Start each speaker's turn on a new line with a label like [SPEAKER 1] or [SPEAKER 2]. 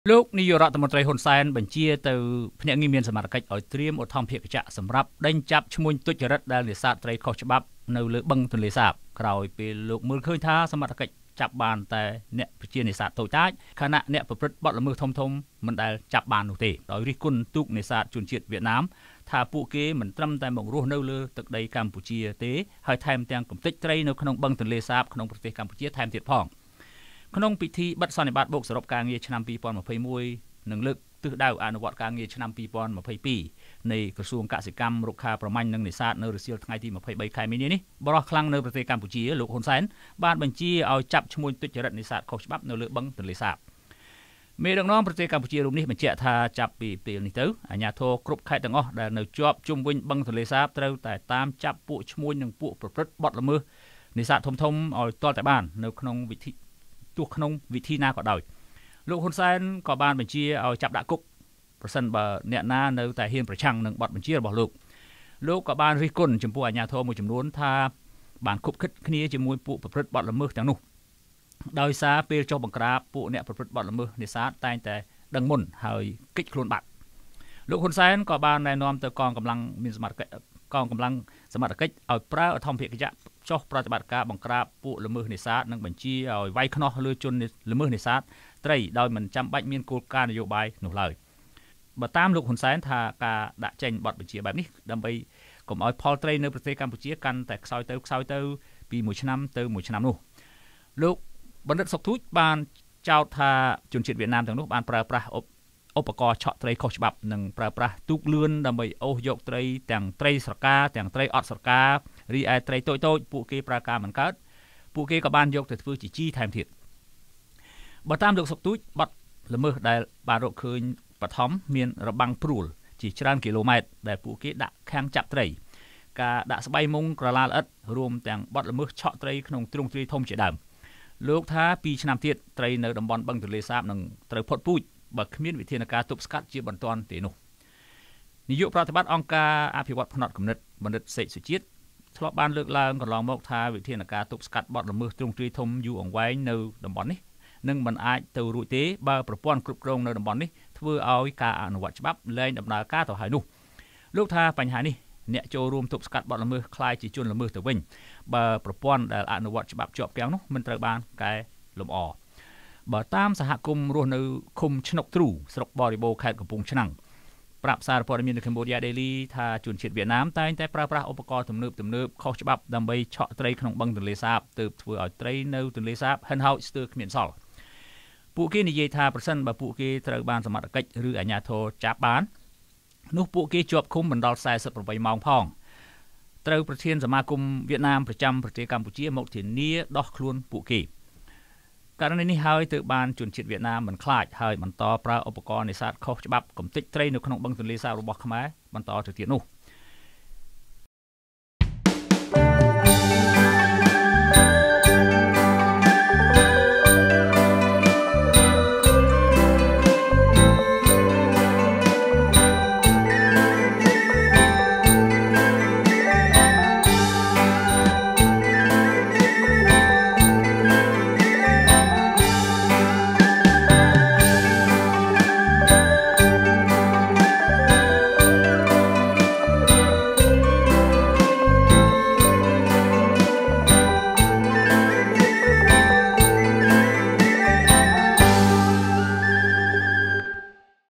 [SPEAKER 1] លោកនាយករដ្ឋមន្ត្រីហ៊ុនសែនបញ្ជាទៅភ្នាក់ងារមានសមត្ថកិច្ចឲ្យត្រៀមឧទ្ធម្ភាគចក្រសម្រាប់ដេញចាប់ឈ្មួញទុច្ចរិតដែលនេសាទត្រីខុសច្បាប់នៅលើបឹងទន្លេសាបក្រោយពេលលោកមើលឃើញថាសមត្ថកិច្ចចាប់បានតែអ្នកប្រជានេសាទតូចតាចខណៈអ្នកប្រព្រឹត្តបទល្មើសធំៗមិនដែលចាប់បាននោះទេដោយរិះគន់ទូកនេសាទជនជាតិវៀតណាមថាពួកគេមិនត្រឹមតែមករស់នៅលើទឹកដីកម្ពុជាទេហើយថែមទាំងកំទេចត្រីនៅក្នុងបឹងទន្លេសាបក្នុងប្រទេសកម្ពុជាថែមទៀតផងក្នុងពិធីបិទសន្និបាតបូកសរុបការងារឆ្នាំ2021និងលើកទិសដៅអនុវត្តការងារឆ្នាំ2022នៃក្រសួងកសិកម្មរុក្ខាប្រមាញ់និងនេសាទនៅរសៀលថ្ងៃទី23ខែមីនានេះបរិះខ្លាំងនៅប្រទេសកម្ពុជាលោកហ៊ុនសែនបានបញ្ជាឲ្យចាប់ឈ្មួញទុច្ចរិតនេសាទខុសច្បាប់នៅលើបឹងទន្លេសាបមេដឹកនាំប្រទេសកម្ពុជារូបនេះបញ្ជាក់ថាចាប់ពីពេលនេះទៅអាជ្ញាធរគ្រប់ខេត្តទាំងអស់ដែលនៅជាប់ជុំវិញបឹងទន្លេសាបត្រូវតែតាមចាប់ពួកឈ្មួញនិងពួកប្រព្រឹត្តបទល្មើសនេសាទធំៗឲ្យទាល់តែបាននៅក្នុងវិធីណាក៏ដោយលោកហ៊ុនសែនក៏បានបញ្ជាឲ្យចាប់ដាក់គុកប្រសិនបើអ្នកណានៅតែហ៊ានប្រឆាំងនឹងបទបញ្ជារបស់លោកក៏បានរិះគន់ចំពោះអាជ្ញាធរមួយចំនួនថាបានខុបខិតគ្នាជាមួយពួកប្រព្រឹត្តបទល្មើសទាំងនោះដោយសារពេលចុះបង្ក្រាបពួកអ្នកប្រព្រឹត្តបទល្មើសនេសាទតែងតែដឹងមុនហើយគេចខ្លួនបាត់លោកហ៊ុនសែនក៏បានណែនាំទៅកងកម្លាំងសមត្ថកិច្ចឲ្យប្រើអធិម្ភាគចក្រចុះប្រតិបត្តិការបង្ក្រាបពួកល្មើសនេសាទនិងបញ្ជាឲ្យវាយខ្នោះលើជនល្មើសនេសាទត្រីដោយមិនចាំបាច់មានគោលការណ៍នយោបាយនោះឡើយបើតាមលោកហ៊ុនសែនថាការដាក់ចេញបទបញ្ជាបែបនេះដើម្បីកុំឲ្យផលត្រីនៅប្រទេសកម្ពុជាកាន់តែខ្សោយទៅពីមួយឆ្នាំទៅមួយឆ្នាំនោះលោកបណ្ឌិតសុកទូចបានចោទថាជនជាតិវៀតណាមទាំងនោះបានប្រើប្រាស់ឧបករណ៍ឆក់ត្រីខុសច្បាប់និងប្រើប្រាស់ទូកលឿនដើម្បីអូសយកត្រីទាំងត្រីស្រកាទាំងត្រីអត់ស្រការីឯត្រីតូចពួកគេប្រើការមិនកើតពួកគេក៏បានយកទៅធ្វើជាជីថែមទៀតបើតាមលោកសុកទូចបទល្មើសដែលបានរកឃើញបឋមមានរបាំងព្រួលជាច្រើនគីឡូម៉ែត្រដែលពួកគេដាក់ខាំងចាប់ត្រីការដាក់ស្បៃមុងក្រឡាល្អិតរួមទាំងបទល្មើសឆក់ត្រីក្នុងទ្រង់ទ្រាយធំជាដើមលោកថា2ឆ្នាំទៀតត្រីនៅតំបន់បឹងទន្លេសាបនឹងត្រូវផុតពូជបើគ្មានវិធានការទប់ស្កាត់ជាបន្ទាន់ទេនោះនាយកប្រតិបត្តិអង្គការអភិវឌ្ឍផ្នត់គំនិតបណ្ឌិតសេកសុជាតិធ្លាប់បានលើកឡើងកន្លងមកថាវិធានការទប់ស្កាត់បទល្មើសទ្រង់ទ្រាយធំយូរអង្វែងនៅតំបន់នេះនឹងមិនអាចទៅរួចទេបើប្រព័ន្ធគ្រប់គ្រងនៅតំបន់នេះធ្វើឲ្យការអនុវត្តច្បាប់លែងដំណើរការទៅហើយនោះលោកថាបញ្ហានេះអ្នកចូលរួមទប់ស្កាត់បទល្មើសคล้ายជាជនល្មើសទៅវិញបើប្រព័ន្ធដែលអនុវត្តច្បាប់ជាប់គាំងនោះមិនត្រូវបានកែលម្អបើតាមសហគមន៍រស់នៅឃុំឆ្នុកទ្រូស្រុកបរិបូរខេត្តកំពង់ឆ្នាំងប្រាប់សារព័ត៌មាននៅ Cambodia Daily ថាជនជាតិវៀតណាមតែងតែប្រើប្រាស់ឧបករណ៍ទំនើបខុសច្បាប់ដើម្បីឆក់ត្រីក្នុងបឹងទន្លេសាបទើបធ្វើឲ្យត្រីនៅទន្លេសាបហិនហោចស្ទើរគ្មានសល់ពួកគេនិយាយថាប្រសិនបើពួកគេត្រូវបានសមត្ថកិច្ចឬអាជ្ញាធរចាប់បាននោះពួកគេជាប់ឃុំមិនដល់48ម៉ោងផងត្រូវប្រធានសមាគមវៀតណាមប្រចាំប្រទេសកម្ពុជាមកធានាដោះខ្លួនពួកគេករណីនេះហើយទើបបានជនជាតិវៀតណាមមិនខ្លាចហើយបន្តប្រើឧបករណ៍នេសាទខុសច្បាប់កំទេចត្រីនៅក្នុងបឹងទន្លេសាបរបស់ខ្មែរបន្តទៅទៀតនោះ